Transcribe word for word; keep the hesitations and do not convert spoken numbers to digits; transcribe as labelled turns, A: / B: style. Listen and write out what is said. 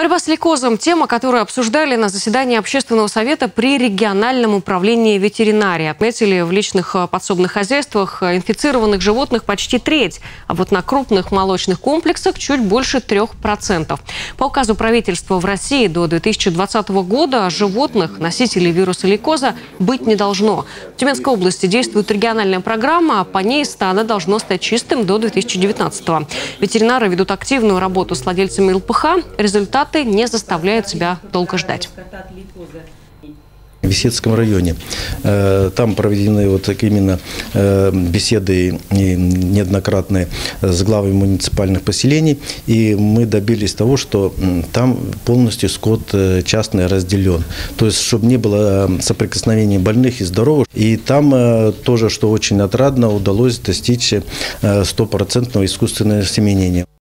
A: Борьба с лейкозом – тема, которую обсуждали на заседании Общественного совета при региональном управлении ветеринарии. Отметили, в личных подсобных хозяйствах инфицированных животных почти треть, а вот на крупных молочных комплексах чуть больше трех процентов. По указу правительства в России до две тысячи двадцатого года животных, носителей вируса лейкоза, быть не должно. В Тюменской области действует региональная программа, а по ней стадо должно стать чистым до две тысячи девятнадцатого. Ветеринары ведут активную работу с владельцами эл пэ ха. Результаты не заставляют себя долго ждать.
B: В Беседском районе. Там проведены вот именно беседы неоднократные с главами муниципальных поселений. И мы добились того, что там полностью скот частный разделен. То есть, чтобы не было соприкосновения больных и здоровых. И там тоже, что очень отрадно, удалось достичь стопроцентного искусственного осеменения.